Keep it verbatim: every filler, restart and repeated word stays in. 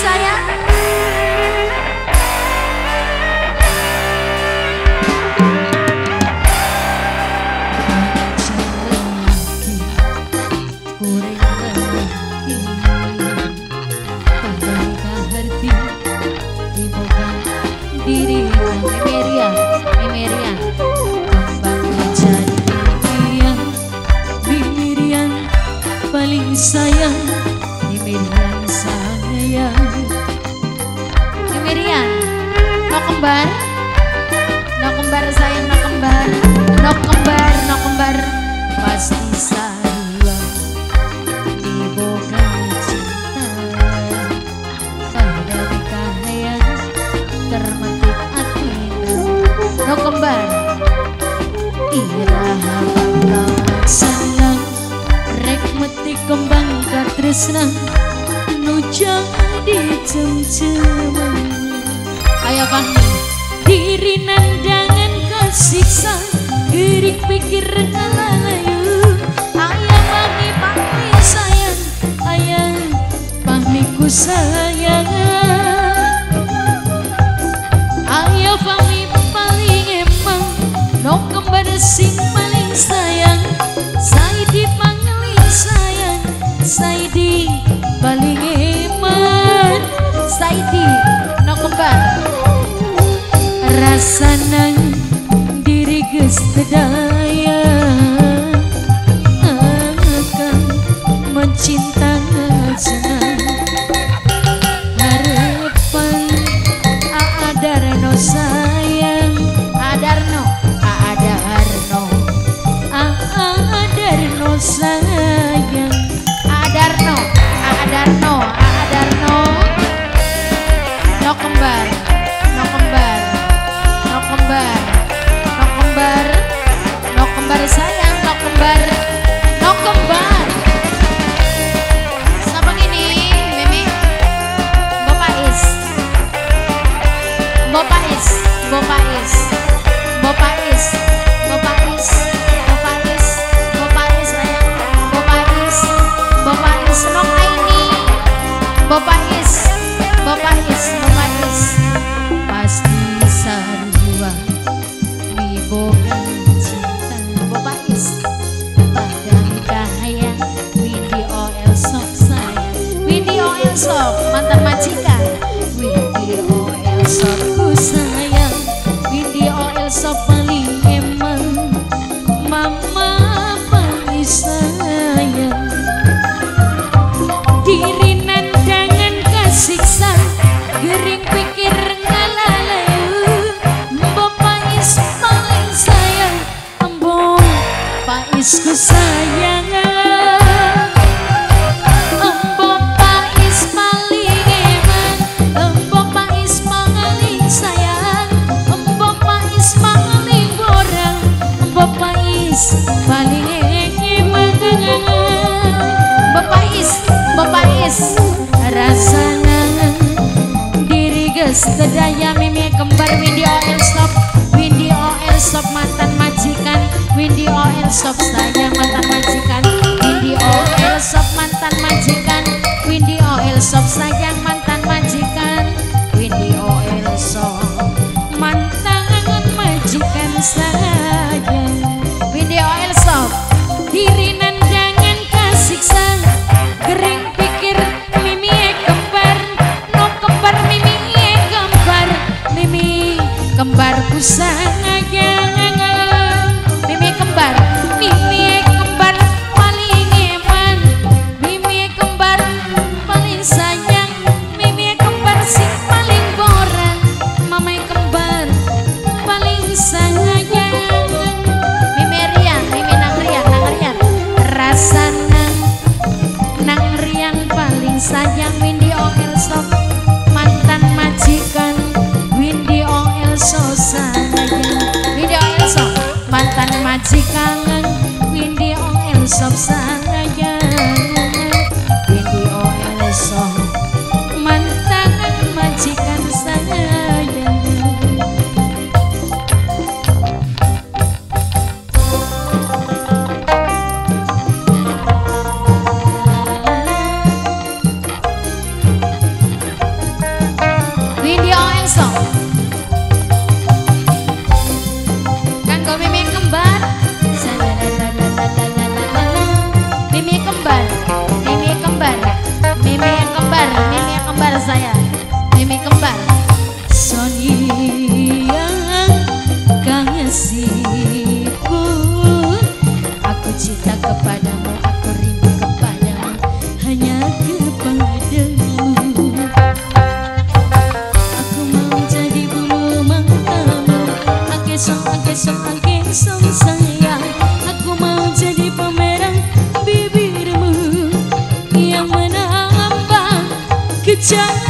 sayang. Diri Emeria, Emeria, kembang menjadi Miriam, paling sayang, Miriam sayang, Miriam, no kembar, no kembar sayang, no kembar, no kembar, no kembar, pasti sarua, diboga cinta, pada kahayang termetik atina, no kembar, iraha bangga senang, rek metik kembang katresna, nu jadi cem-ceman. Ayo Fahmi, diri nandangan kesiksa, giring pikir ngalalayu. Ayo Fahmi, Fahmi sayang, ayang Fahmi ku sayang. Ayo Fahmi paling emang, no kembar sing paling sayang. Saidi pangeling sayang, Saidi paling emang. Saidi no kembar, rasana diri geus teu daya akan mencinta senang. Harapan Aadarno sayang, Adarno, Aadarno, Aadarno sayang, Adarno, Aadarno, Aadarno, no kembar, no kembar, no kembar, no kembar, no kembar sayang, no kembar, no kembar. Siapa gini, Mimi? Bapak Is, Bapak Is, Bapak Is, Bapak Is, Bapak Is, Bapak Is, Bapak Is sayang, Bapak Is, Bapak Is, no ini, Bapak Is, Bapak Is, Bapak Is, pasti sarua miboga cinta. Bapak Is, padang kahayang, Windy O L Sok sayang, Windy O L Sok mantan majikan, Windy O L Sok ku sayang, Windy O L Sok paling emang, mama paling sayang. Diri nandangan kesiksa, gering pikir ngalalayu. Bapak Is paling sayang, embong Pak Is ku sayang. Embong Pak Is paling emang, embong Pak Is paling sayang, embong Pak Is paling borang, embong Pak Is paling emang. Bapak Is, Bapak Is, rasana diri geus teu daya. Mimi kembar Windy O L Sok, Windy O L Sok mantan majikan, Windy O L Sok sayang mantan majikan, Windy O L Sok mantan majikan, Windy O L Sok sayang mantan majikan, Windy O L Sok mantan majikan sayang, Windy O L Sok diri nandangan kesiksa, gering pikir Mimi kembar, no kembar Mimi kembar, Mimi Jangan